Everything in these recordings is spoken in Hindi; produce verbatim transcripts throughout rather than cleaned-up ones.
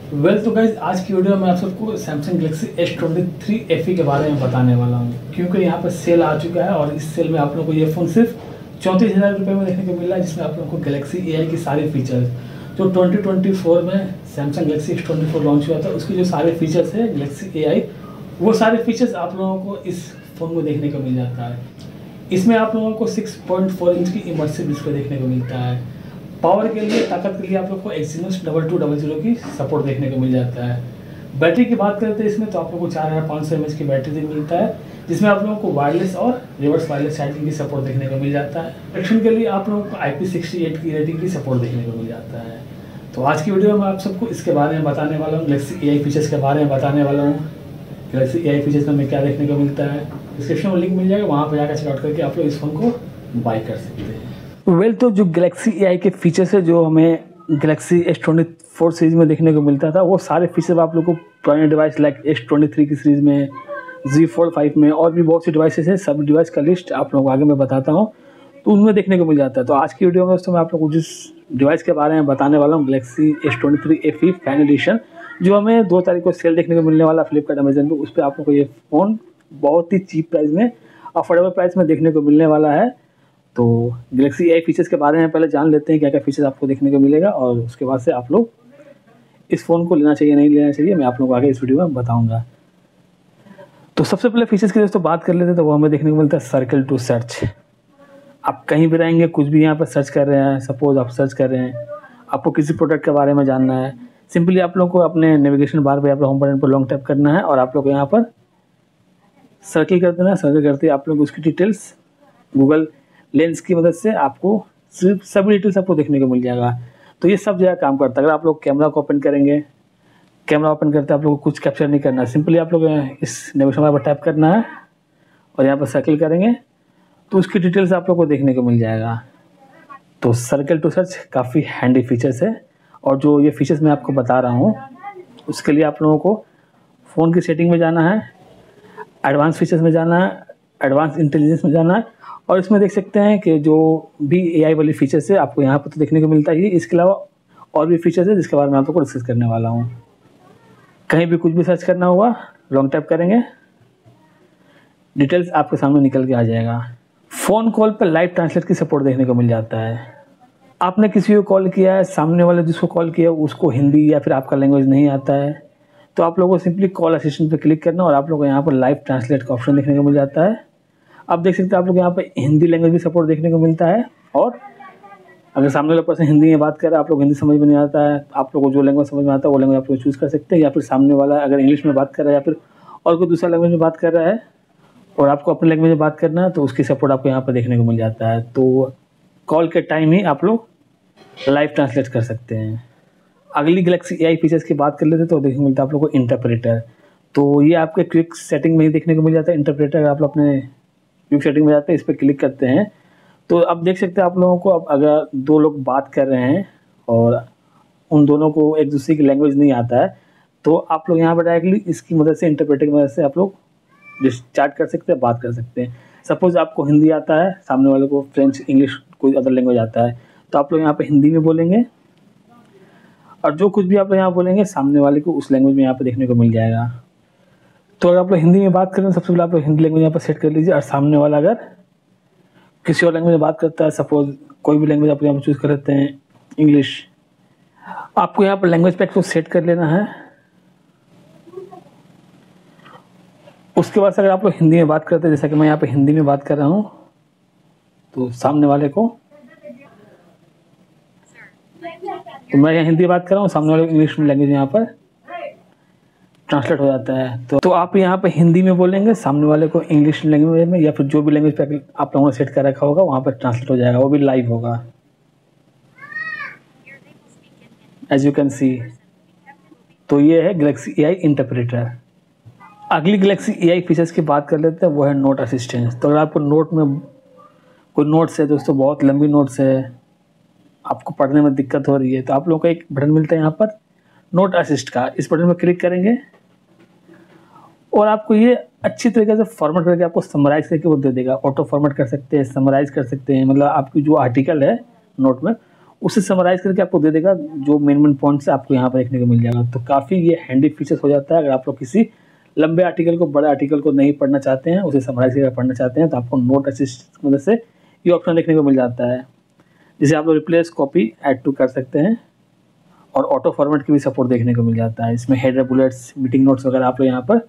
वेल तो गाइज आज की वीडियो में आप सबको Samsung Galaxy S twenty three F E के बारे में बताने वाला हूँ, क्योंकि यहाँ पर सेल आ चुका है और इस सेल में आप लोगों को ये फ़ोन सिर्फ चौंतीस हज़ार रुपये में देखने को मिल रहा है, जिसमें आप लोगों को गैलेक्सी ए आई की सारे फीचर्स जो ट्वेंटी ट्वेंटी फोर में Samsung Galaxy S twenty four launch हुआ था उसके जो सारे फीचर्स है गैलेक्सी ए आई, वो सारे फीचर्स आप लोगों को इस फ़ोन को देखने को मिल जाता है। इसमें आप लोगों को सिक्स पॉइंट फोर इंच की इमर्सिव डिस्प्ले देखने को मिलता है। पावर के लिए, ताकत के लिए आप लोग को Exynos double two double zero की सपोर्ट देखने को मिल जाता है। बैटरी की बात करते हैं इसमें तो आप लोग को चार हज़ार पाँच सौ एम एच की बैटरी मिलता है, जिसमें आप लोगों को वायरलेस और रिवर्स वायरलेस चार्जिंग की सपोर्ट देखने को मिल जाता है। प्रोटेक्शन के लिए आप लोगों को आई पी सिक्सटी एट की रेटिंग की सपोर्ट देखने को मिल जाता है। तो आज की वीडियो में आप सबको इसके बारे में बताने वाला हूँ, गैलेक्सी ए आई फीचर्स के बारे में बताने वाला हूँ। गैलेक्सी ए आई फीचर्स में हमें क्या देखने को मिलता है, डिस्क्रिप्शन में लिंक मिल जाएगा, वहाँ पर जाकर चेकआउट करके आप लोग इस फोन को बाय कर सकते हैं। वेल well, तो जो गैलेक्सी ए आई के फीचर्स है जो हमें Galaxy S twenty four series में देखने को मिलता था, वो सारे फीचर आप लोग को पुराने device like S twenty three की सीरीज़ में, जी फोल्ड फाइव में और भी बहुत सी डिवाइसेस है। सब डिवाइस का लिस्ट आप लोगों को आगे मैं बताता हूँ, तो उनमें देखने को मिल जाता है। तो आज की वीडियो में दोस्तों मैं आप लोग को जिस डिवाइस के बारे में बताने वाला हूँ, Galaxy S twenty three F E fine edition, जो हमें दो तारीख को सेल देखने को मिलने वाला फ्लिपकार्ट अमेजन पर, उस पर आप लोग को ये फ़ोन बहुत ही चीप प्राइस में, अफोर्डेबल प्राइस में देखने को मिलने वाला है। तो गैलेक्सी ए आई फीचर्स के बारे में पहले जान लेते हैं क्या क्या फीचर्स आपको देखने को मिलेगा, और उसके बाद से आप लोग इस फ़ोन को लेना चाहिए नहीं लेना चाहिए मैं आप लोगों को आगे इस वीडियो में बताऊंगा। तो सबसे पहले फीचर्स की दोस्तों बात कर लेते हैं, तो वो हमें देखने को मिलता है सर्कल टू सर्च। आप कहीं भी रहेंगे, कुछ भी यहाँ पर सर्च कर रहे हैं, सपोज आप सर्च कर रहे हैं, आपको किसी प्रोडक्ट के बारे में जानना है, सिंपली आप लोग को अपने नेविगेशन बार पर, होम बटन पर लॉन्ग टैप करना है और आप लोग को यहाँ पर सर्कल कर देना है। सर्कल करते आप लोग उसकी डिटेल्स गूगल लेंस की मदद से आपको सिर्फ सभी डिटेल्स आपको देखने को मिल जाएगा। तो ये सब जगह काम करता है। अगर आप लोग कैमरा को ओपन करेंगे, कैमरा ओपन करते आप लोग को कुछ कैप्चर नहीं करना है, सिंपली आप लोग इस नेविगेशन बार पर टैप करना है और यहाँ पर सर्कल करेंगे तो उसकी डिटेल्स आप लोग को देखने को मिल जाएगा। तो सर्कल टू सर्च काफ़ी हैंडी फीचर्स है, और जो ये फीचर्स मैं आपको बता रहा हूँ उसके लिए आप लोगों को फ़ोन की सेटिंग में जाना है, एडवांस फीचर्स में जाना है, एडवांस इंटेलिजेंस में जाना है, और इसमें देख सकते हैं कि जो भी ए आई वाली फीचर्स है आपको यहाँ पर तो देखने को मिलता ही, इसके अलावा और भी फीचर्स है जिसके बारे में आप लोग को डिस्कस करने वाला हूँ। कहीं भी कुछ भी सर्च करना हुआ, लॉन्ग टैप करेंगे, डिटेल्स आपके सामने निकल के आ जाएगा। फ़ोन कॉल पर लाइव ट्रांसलेट की सपोर्ट देखने को मिल जाता है। आपने किसी को कॉल किया है, सामने वाले जिसको कॉल किया उसको हिंदी या फिर आपका लैंग्वेज नहीं आता है, तो आप लोगों को सिंपली कॉल असिस्टेंट पर क्लिक करना और आप लोगों को यहाँ पर लाइव ट्रांसलेट का ऑप्शन देखने को मिल जाता है। आप देख सकते हैं आप लोग यहाँ पे हिंदी लैंग्वेज भी सपोर्ट देखने को मिलता है, और अगर सामने वाला पर्सन हिंदी में बात कर रहा है, आप लोग हिंदी समझ में नहीं आता है, आप लोगों को जो लैंग्वेज समझ में आता है वो लैंग्वेज आप लोग चूज़ कर सकते हैं, या फिर सामने वाला अगर इंग्लिश में बात कर रहा है या फिर और कोई दूसरा लैंग्वेज में बात कर रहा है और आपको अपने लैंग्वेज में बात करना है तो उसकी सपोर्ट आपको यहाँ पर देखने को मिल जाता है। तो कॉल के टाइम ही आप लोग लाइव ट्रांसलेट कर सकते हैं। अगली गैलेक्सी ए आई फीचर्स की बात कर लेते तो देखने को मिलता है आप लोग को इंटरप्रेटर। तो ये आपके क्विक सेटिंग में ही देखने को मिल जाता है इंटरप्रेटर। आप लोग अपने क्विक सेटिंग में जाते हैं, इस पर क्लिक करते हैं तो अब देख सकते हैं आप लोगों को, अब अगर दो लोग बात कर रहे हैं और उन दोनों को एक दूसरे की लैंग्वेज नहीं आता है तो आप लोग यहाँ पर डायरेक्टली इसकी मदद से, इंटरप्रेटर की मदद से आप लोग चैट कर सकते हैं, बात कर सकते हैं। सपोज आपको हिंदी आता है, सामने वाले को फ्रेंच, इंग्लिश, कोई अदर लैंग्वेज आता है, तो आप लोग यहाँ पर हिंदी में बोलेंगे और जो कुछ भी आप लोग यहाँ बोलेंगे सामने वाले को उस लैंग्वेज में यहाँ पर देखने को मिल जाएगा। तो अगर आप लोग हिंदी में बात करें सबसे पहले आप लोग हिंदी लैंग्वेज यहाँ पर सेट कर लीजिए, और सामने वाला अगर किसी और लैंग्वेज में बात करता है, सपोज कोई भी लैंग्वेज आप यहाँ पर चूज़ कर लेते हैं इंग्लिश, आपको यहाँ पर लैंग्वेज पैक को सेट कर लेना है। उसके बाद अगर आप लोग हिंदी में बात करते हैं, जैसा कि मैं यहाँ पे हिंदी में बात कर रहा हूँ, तो सामने वाले को, तो मैं यहाँ हिंदी बात कर रहा हूँ, सामने वाले इंग्लिश में लैंग्वेज यहाँ पर ट्रांसलेट हो जाता है। तो तो आप यहाँ पे हिंदी में बोलेंगे, सामने वाले को इंग्लिश लैंग्वेज में या फिर जो भी लैंग्वेज पे आप लोगों ने सेट कर रखा होगा वहाँ पर ट्रांसलेट हो जाएगा, वो भी लाइव होगा, एज यू कैन सी। तो ये है गैलेक्सी ए आई इंटरप्रेटर। अगली गैलेक्सी ए आई फीचर्स की बात कर लेते हैं, वो है नोट असिस्टेंस। तो अगर आपको नोट में कोई नोट्स है दोस्तों, बहुत लंबी नोट्स है, आपको पढ़ने में दिक्कत हो रही है, तो आप लोगों को एक बटन मिलता है यहाँ पर नोट असिस्ट का। इस बटन पर क्लिक करेंगे और आपको ये अच्छी तरीके से फॉर्मेट करके आपको समराइज करके वो दे देगा। ऑटो फॉर्मेट कर सकते हैं, समराइज कर सकते हैं, मतलब आपकी जो आर्टिकल है नोट में उसे समराइज़ करके आपको दे देगा, जो मेन मेन पॉइंट्स आपको यहाँ पर देखने को मिल जाएगा। तो काफ़ी ये हैंडी फीचर्स हो जाता है। अगर आप लोग किसी लंबे आर्टिकल को, बड़े आर्टिकल को नहीं पढ़ना चाहते हैं, उसे समराइज़ करके पढ़ना चाहते हैं, तो आपको नोट असिस्ट की मदद से ये ऑप्शन देखने को मिल जाता है, जिसे आप लोग रिप्लेस, कॉपी, ऐड टू कर सकते हैं। और ऑटो फॉर्मेट की भी सपोर्ट देखने को मिल जाता है। इसमें हेडर, बुलेट्स, मीटिंग नोट्स वगैरह आप लोग यहाँ पर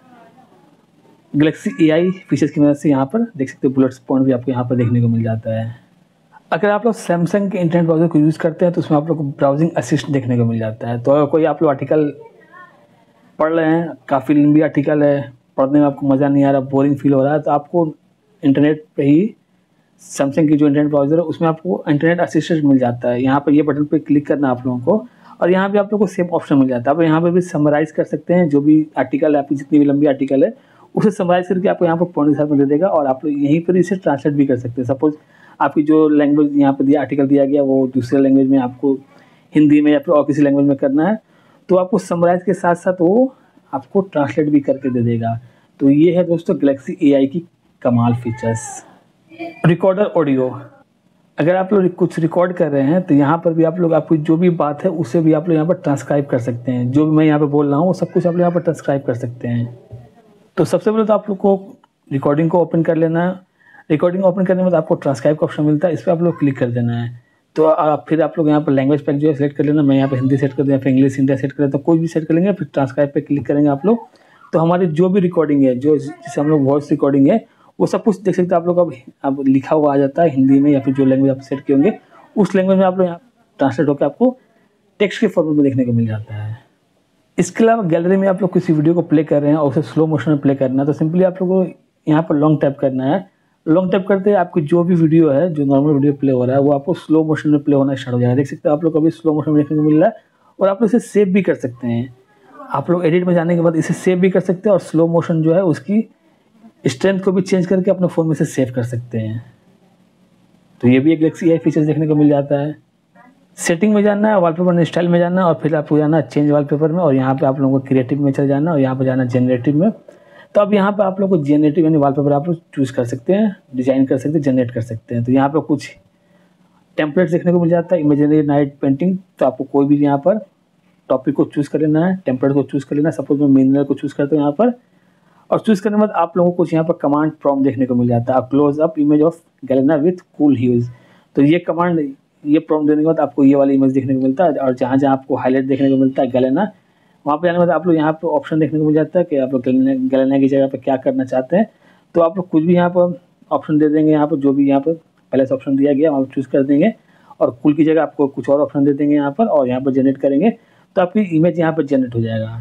गैलेक्सी एआई फीचर्स की मदद से यहाँ पर देख सकते हैं। बुलेट्स पॉइंट भी आपको यहाँ पर देखने को मिल जाता है। अगर आप लोग सैमसंग के इंटरनेट ब्राउज़र को यूज़ करते हैं तो उसमें आप लोग को ब्राउजिंग असिस्ट देखने को मिल जाता है। तो अगर कोई आप लोग आर्टिकल पढ़ रहे हैं, काफ़ी लंबी आर्टिकल है, पढ़ने में आपको मज़ा नहीं आ रहा, बोरिंग फील हो रहा है, तो आपको इंटरनेट पे ही सैमसंग की जो इंटरनेट ब्राउज़र है उसमें आपको इंटरनेट असिस्टेंट मिल जाता है। यहाँ पर ये बटन पे क्लिक करना आप लोगों को, और यहाँ पे आप लोगों को सेम ऑप्शन मिल जाता है। आप यहाँ पे भी समराइज़ कर सकते हैं, जो भी आर्टिकल है, आपकी जितनी भी लंबी आर्टिकल है उसे समराइज़ करके आपको यहाँ पर पॉइंट के साथ में दे देगा। और आप लोग यहीं पर इसे ट्रांसलेट भी कर सकते हैं। सपोज़ आपकी जो लैंग्वेज यहाँ पर दिया, आर्टिकल दिया गया, वो दूसरे लैंग्वेज में आपको हिंदी में या फिर और किसी लैंग्वेज में करना है, तो आपको समराइज़ के साथ साथ वो आपको ट्रांसलेट भी करके दे देगा। तो ये है दोस्तों गैलेक्सी एआई की कमाल फीचर्स। रिकॉर्डर ऑडियो, अगर आप लोग कुछ रिकॉर्ड कर रहे हैं तो यहाँ पर भी आप लोग आपकी जो भी बात है उसे भी आप लोग यहाँ पर ट्रांसक्राइब कर सकते हैं। जो भी मैं यहाँ पर बोल रहा हूँ वो सब कुछ आप लोग यहाँ पर ट्रांसक्राइब कर सकते हैं। तो सबसे पहले तो आप लोग को रिकॉर्डिंग को ओपन कर लेना है। रिकॉर्डिंग ओपन करने में आपको ट्रांसक्राइब का ऑप्शन मिलता है, इस पर आप लोग क्लिक कर देना है। तो आप फिर आप लोग यहाँ पर लैंग्वेज पैक जो है सेलेक्ट कर लेना। मैं यहाँ पर हिंदी सेट कर दूँ या फिर इंग्लिश, हिंदी सेट कर देता हूँ, कोई भी सेट कर लेंगे। फिर ट्रांसक्राइब पे क्लिक करेंगे आप लोग, तो हमारी जो भी रिकॉर्डिंग है, जो जिसे हम लोग वॉइस रिकॉर्डिंग है, वो सब कुछ देख सकते हैं आप लोग। अब अब लिखा हुआ आ जाता है हिंदी में या फिर जो लैंग्वेज आप सेट किए होंगे उस लैंग्वेज में आप लोग यहाँ ट्रांसलेट होकर आपको टेक्स्ट के फॉर्मेट में देखने को मिल जाता है। इसके अलावा गैलरी में आप लोग किसी वीडियो को प्ले कर रहे हैं और उसे स्लो मोशन में प्ले करना है, तो सिंपली आप लोग को यहाँ पर लॉन्ग टैप करना है। लॉन्ग टैप करते आपकी जो भी वीडियो है, जो नॉर्मल वीडियो प्ले हो रहा है, वो आपको स्लो मोशन में प्ले होना स्टार्ट हो जाएगा। देख सकते हैं आप लोग अभी स्लो मोशन में देखने को मिल रहा है। और आप लोग इसे सेव भी कर सकते हैं। आप लोग एडिट में जाने के बाद इसे सेव भी कर सकते हैं, और स्लो मोशन जो है उसकी स्ट्रेंथ को भी चेंज करके अपने फ़ोन में से सेव कर सकते हैं। तो ये भी एक गैलेक्सी एआई फीचर्स देखने को मिल जाता है। सेटिंग में जाना है, वॉलपेपर एंड स्टाइल में जाना है, और फिर आपको जाना है चेंज वॉलपेपर में, और यहाँ पे आप लोगों को क्रिएटिव में चल जाना है, और यहाँ पे जाना है जनरेटिव में। तो अब यहाँ पे आप लोग को जनरेटिव यानी वॉलपेपर आप लोग चूज़ कर सकते हैं, डिजाइन कर सकते हैं, जनरेट कर सकते हैं। तो यहाँ पर कुछ टेम्पलेट्स देखने को मिल जाता है। इमेजिनरी नाइट पेंटिंग, तो आपको कोई भी यहाँ पर टॉपिक को चूज़ कर लेना है, टेम्पलेट को चूज़ कर लेना है। सपोज मैं मिनरल को चूज़ करता हूँ यहाँ पर, और चूज़ करने के बाद आप लोगों को कुछ यहाँ पर कमांड प्रॉम्प्ट देखने को मिल जाता है। Close up image of galena with cool hues, तो ये कमांड, ये प्रॉम्प्ट देने के बाद आपको ये वाली इमेज देखने को मिलता है। और जहाँ जहाँ आपको हाईलाइट देखने को मिलता है गैलेना, वहाँ पे जाने के बाद आप लोग यहाँ पर ऑप्शन देखने को मिल जाता है कि आप लोग गैलेना गैलेना की जगह पर क्या करना चाहते हैं। तो आप लोग कुछ भी यहाँ पर ऑप्शन दे देंगे। यहाँ पर जो भी यहाँ पर पहले से ऑप्शन दिया गया वहाँ पर चूज़ कर देंगे, और कूल की जगह आपको कुछ और ऑप्शन दे देंगे यहाँ पर, और यहाँ पर जनरेट करेंगे तो आपकी इमेज यहाँ पर जनरेट हो जाएगा।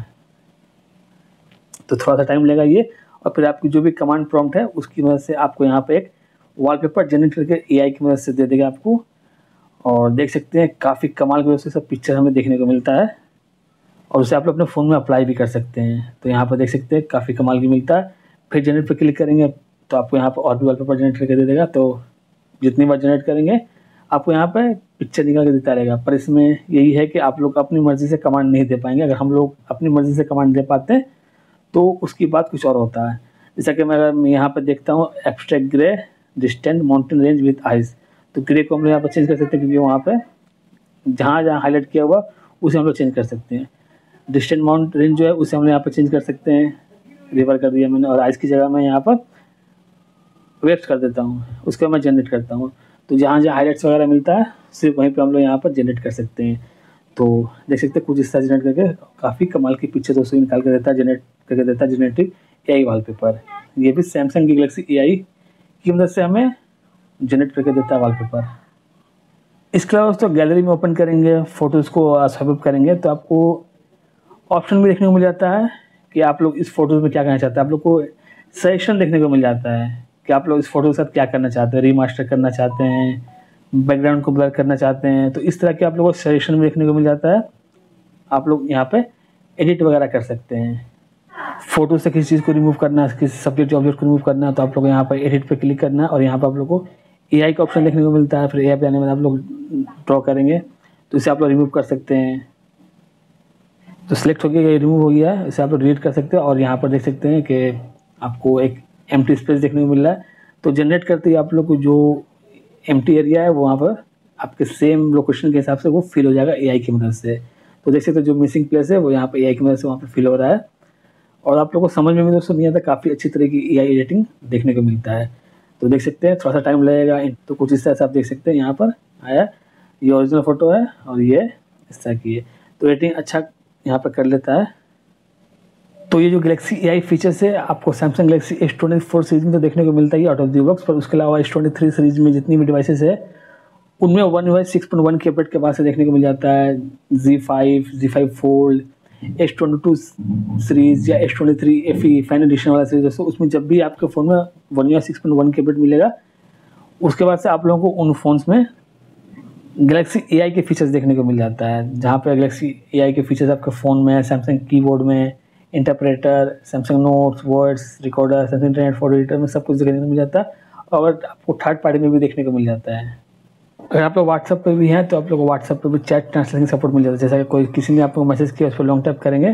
तो थोड़ा सा टाइम लगेगा ये, और फिर आपकी जो भी कमांड प्रॉम्प्ट है उसकी मदद से आपको यहाँ पे एक वॉलपेपर जनरेट करके एआई की मदद से दे देगा आपको। और देख सकते हैं काफ़ी कमाल की वजह से सब पिक्चर हमें देखने को मिलता है, और उसे आप लोग अपने फ़ोन में अप्लाई भी कर सकते हैं। तो यहाँ पर देख सकते हैं काफ़ी कमाल की मिलता है। फिर जनरेट पर क्लिक करेंगे तो आपको यहाँ पर और भी वॉलपेपर जनरेट करके दे देगा। तो जितनी बार जनरेट करेंगे आपको यहाँ पर पिक्चर निकाल के देता रहेगा। पर इसमें यही है कि आप लोग अपनी मर्ज़ी से कमांड नहीं दे पाएंगे। अगर हम लोग अपनी मर्ज़ी से कमांड दे पाते हैं तो उसकी बात कुछ और होता है। जैसा कि मैं अगर यहाँ पर देखता हूँ abstract grey distant mountain range with ice, तो ग्रे को हम लोग यहाँ पर चेंज कर सकते हैं, क्योंकि वहाँ पे जहाँ जहाँ हाईलाइट किया हुआ उसे हम लोग चेंज कर सकते हैं। डिस्टेंट माउंटेन रेंज जो है उसे हम लोग यहाँ पर चेंज कर सकते हैं, रिवर कर दिया मैंने। और आइस की जगह मैं यहाँ पर वेब्स कर देता हूँ, उसका मैं जनरेट करता हूँ। तो जहाँ जहाँ हाईलाइट्स वगैरह मिलता है सिर्फ वहीं पर हम लोग यहाँ पर जनरेट कर सकते हैं। तो देख सकते हैं कुछ इस तरह जनरेट करके काफ़ी कमाल की पिक्चर दोस्तों निकाल कर देता है, जनरेट करके देता है जनरेटिव एआई वॉलपेपर। ये भी सैमसंग की गैलेक्सी एआई की मदद से हमें जनरेट करके देता है वॉलपेपर। इसके अलावा दोस्तों गैलरी में ओपन करेंगे, फ़ोटोज़ को स्वाइप अप करेंगे तो आपको ऑप्शन भी देखने को मिल जाता है कि आप लोग इस फोटोज़ में क्या करना चाहते हैं। आप लोग को सजेशन देखने को मिल जाता है कि आप लोग इस फोटो के साथ क्या करना चाहते हैं, रीमास्टर करना चाहते हैं, बैकग्राउंड को ब्लर करना चाहते हैं। तो इस तरह के आप लोगों को सजेशन में देखने को मिल जाता है। आप लोग यहाँ पे एडिट वगैरह कर सकते हैं। फ़ोटो से किसी चीज़ को रिमूव करना है, किसी सब्जेक्ट ऑब्जेक्ट को रिमूव करना है, तो आप लोग यहाँ पर एडिट पे क्लिक करना है, और यहाँ पर आप लोग को एआई का ऑप्शन देखने को मिलता है। फिर एआई पे आने के बाद आप लोग ड्रॉ करेंगे तो इसे आप लोग रिमूव कर सकते हैं। तो सिलेक्ट हो गया, ये रिमूव हो गया है, इसे आप लोग डिलीट कर सकते हैं। और यहाँ पर देख सकते हैं कि आपको एक एम्प्टी स्पेस देखने को मिल रहा है। तो जनरेट करते ही आप लोग को जो एम्प्टी एरिया है वो वहाँ पर आपके सेम लोकेशन के हिसाब से वो फिल हो जाएगा एआई की मदद से। तो देख सकते हो जो मिसिंग प्लेस है वो यहाँ पे एआई की मदद से वहाँ पे फिल हो रहा है, और आप लोगों को समझ में भी दोस्तों नहीं आता, काफ़ी अच्छी तरह की एआई एडिटिंग देखने को मिलता है। तो देख सकते हैं थोड़ा सा टाइम लगेगा, तो कुछ इस तरह से आप देख सकते हैं यहाँ पर आया, ये ओरिजिनल फ़ोटो है और ये इस तरह की है। तो एडिटिंग अच्छा यहाँ पर कर लेता है। तो ये जो गैलेक्सी एआई फीचर्स है आपको Samsung Galaxy S twenty four series में तो देखने को मिलता ही आउट ऑफ द बॉक्स, पर उसके अलावा एस ट्वेंटी थ्री सीरीज में जितनी भी डिवाइसेस है उनमें one U I six point one के अपडेट के बाद से देखने को मिल जाता है। Z five, Z five fold, S twenty two series या S twenty three F E fine edition वाला सीरीज दोस्तों, उसमें जब भी आपके फ़ोन में one U I six point one के अपडेट मिलेगा उसके बाद से आप लोगों को उन फ़ोन्स में गैलेक्सी एआई के फीचर्स देखने को मिल जाता है। जहाँ पे गैलेक्सी एआई के फीचर्स आपके फ़ोन में, सैमसंग कीबोर्ड में, interpreter, Samsung notes, words recorder, Samsung internet photo editor में सब कुछ देखने को मिल जाता है, और आपको थर्ड पार्टी में भी देखने को मिल जाता है। अगर आप लोग व्हाट्सअप पे भी हैं तो आप लोग को व्हाट्सअप पे भी चैट ट्रांसलेशन सपोर्ट मिल जाता है। जैसा कि कोई किसी ने आपको मैसेज किया उस पर लॉन्ग टैप करेंगे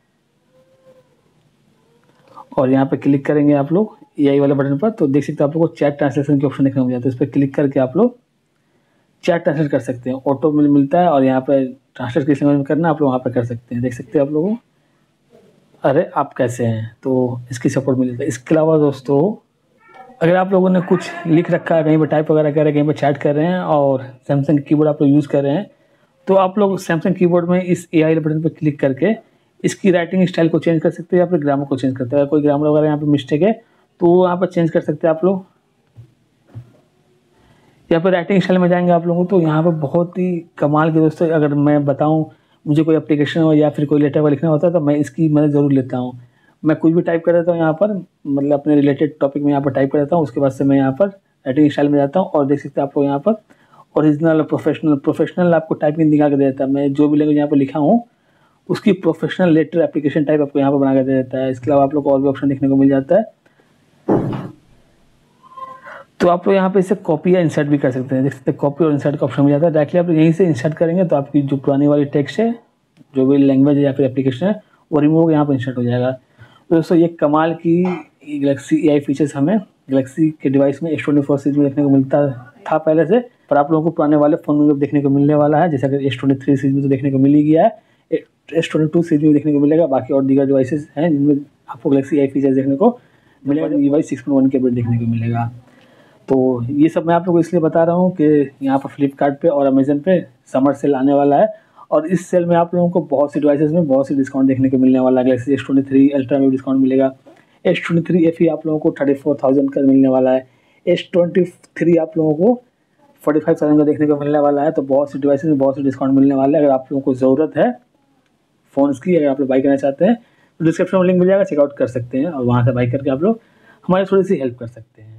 और यहाँ पे क्लिक करेंगे आप लोग एआई वाले बटन पर, तो देख सकते हो आप लोग को चैट ट्रांसलेशन की ऑप्शन देखने को मिल जाता है। उस पर क्लिक करके आप लोग चैट ट्रांसलेट कर सकते हैं, ऑटो मिल मिलता है, और यहाँ पे ट्रांसलेट किस लैंग्वेज में करना आप लोग वहाँ पे कर सकते हैं। देख सकते हैं आप लोगों, अरे आप कैसे हैं, तो इसकी सपोर्ट मिल जाता है। इसके अलावा दोस्तों अगर आप लोगों ने कुछ लिख रखा है, कहीं पर टाइप वगैरह कर रहे हैं, कहीं पर चैट कर रहे हैं और सैमसंग कीबोर्ड आप लोग यूज़ कर रहे हैं, तो आप लोग सैमसंग कीबोर्ड में इस एआई बटन पर क्लिक करके इसकी राइटिंग स्टाइल को चेंज कर सकते हैं या फिर ग्रामर को चेंज करते हैं। अगर कोई ग्रामर वगैरह यहाँ पे मिस्टेक है तो वो यहाँ पर चेंज कर सकते हैं आप लोग। या फिर राइटिंग स्टाइल में जाएंगे आप लोगों, तो यहाँ पर बहुत ही कमाल के दोस्तों, अगर मैं बताऊँ मुझे कोई एप्लीकेशन हो या फिर कोई लेटर वगैरह लिखना होता है तो मैं इसकी मदद ज़रूर लेता हूँ। मैं कुछ भी टाइप कर देता हूँ यहाँ पर, मतलब अपने रिलेटेड टॉपिक में यहाँ पर टाइप कर देता हूँ, उसके बाद से मैं यहाँ पर राइटिंग स्टाइल में जाता हूँ और देख सकते हैं आप लोग यहाँ पर ओरिजिनल, प्रोफेशनल प्रोफेशनल आपको टाइपिंग निकाल कर दे देता है। मैं जो भी लैंग्वेज यहाँ पर लिखा हूँ उसकी प्रोफेशनल लेटर एप्लीकेशन टाइप आपको यहाँ पर बना कर दे देता है। इसके अलावा आप लोग को और भी ऑप्शन देखने को मिल जाता है, तो आप लोग यहाँ पे इसे कॉपी या इंसर्ट भी कर सकते हैं। देख सकते हैं कॉपी और इंसर्ट का ऑप्शन मिल जाता है। डायरेक्टली आप यहीं से इंसर्ट करेंगे तो आपकी जो पुरानी वाली टेक्स्ट है, जो भी लैंग्वेज है या फिर एप्लीकेशन है, वो रिमूव यहाँ पर इंसर्ट हो जाएगा। तो दोस्तों ये कमाल की गैलेक्सी एआई फीचर्स हमें गैलेक्सी के डिवाइस में एस ट्वेंटी फोर सीरीज में देखने को मिलता था पहले से, पर आप लोगों को पुराने वाले फ़ोन में देखने को मिलने वाला है। जैसे अगर एस ट्वेंटी थ्री सीरीज में तो देखने को मिल ही गया है, एस ट्वेंटी टू सीरीज में देखने को मिलेगा। बाकी और दीगर डिवाइसेस हैं जिनमें आपको गैलेक्सी एआई फीचर्स देखने को मिलेगा, U I six point one के अपडेट देखने को मिलेगा। तो ये सब मैं आप लोगों को इसलिए बता रहा हूँ कि यहाँ पर फ्लिपकार्ट पे और अमेजन पे समर सेल आने वाला है, और इस सेल में आप लोगों को बहुत सी डिवाइसेस में बहुत सी डिस्काउंट देखने को मिलने वाला है। Galaxy S twenty three ultra में डिस्काउंट मिलेगा, S twenty three F E आप लोगों को थर्टी फोर थाउजेंड का मिलने वाला है, एस ट्वेंटी थ्री आप लोगों को फोर्टी फाइव थाउजेंड का देखने को मिलने वाला है। तो बहुत सी डिवाइसेस में बहुत सी डिस्काउंट मिलने वाला है। अगर आप लोगों को ज़रूरत है फ़ोन्स की, अगर आप लोग बाई करना चाहते हैं तो डिस्क्रिप्शन में लिंक मिल जाएगा, चेकआउट कर सकते हैं और वहाँ से बाई करके आप लोग हमारी थोड़ी सी हेल्प कर सकते हैं।